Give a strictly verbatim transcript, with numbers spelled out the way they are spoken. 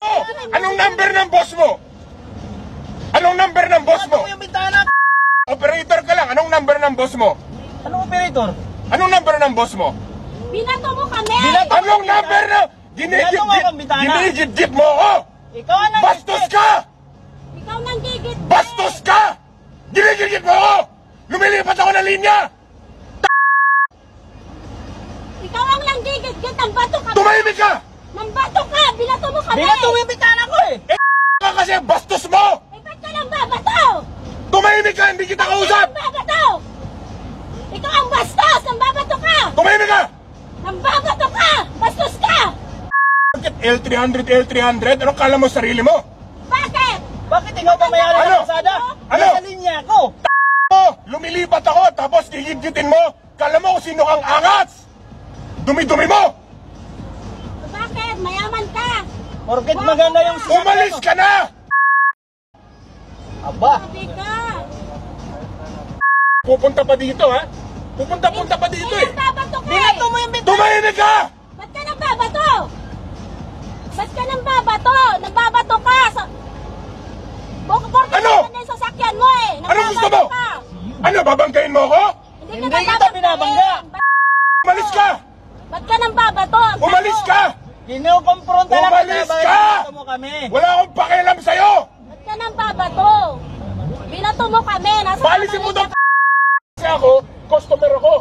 Anong number ng boss mo? Anong number ng boss mo? Ano yung bintana? Operator ka lang. Anong number ng boss mo? Anong operator? Anong number ng boss mo? Binato mo kami! Binato- Anong number na? Binato mo akong bintana. Ginigit-git mo ako! Ikaw ang Bastos ka! Ikaw nang gigit! Bastos ka! Ginigit-git mo ako! Lumilipat ako ng linya! Ikaw ang nang gigit! Ang bato ka! Tumahimik ka! Nang bato ka! Binato mo kami! Binato mo yung bintana ko eh! Eh, ka kasi bastos mo! Eh, ba't ka nang babato? Tumahimik ka! Hindi kita kausap! Ikaw ang babato! Ikaw ang bastos! Nang babato ka! Tumahimik ka! Nang babato ka! Bastos ka! Bakit L three hundred, L three hundred? Ano kala mo sarili mo? Bakit? Bakit ikaw pa may-ari Ano? ng kalsada? Ano? Nasa linya ako! Oh, lumilipat ako tapos gigit-gitin mo! Kala mo kung sino kang angas! Dumi-dumi mo! Bakit? Mayaman ka! Porket maganda yung sasakyan Umalis ko. ka na! Aba! Sabi ka! Pupunta pa dito, ha? Pupunta-punta pa dito, eh! Eh, babato ka! Binato mo yung bintana! Tumahimik ka! Ba't ka nang babato? Ba't ka nang babato? Nagbabato ka! Sa... Buk- Porket Ano? maganda yung sasakyan mo eh! Ano gusto mo? Nagbabato ka. Ano, babanggain mo ako? Hindi kita binabangga. Umalis ka! Ba't ka nang babato? Umalis ka! Kinukompronta lang Umalis kita, ka! binato mo kami! Wala akong pakialam sa'yo! Ba't ka nang babato? Binato mo kami. Nasa Paalisin mo kamay daw kasi ako, customer ako.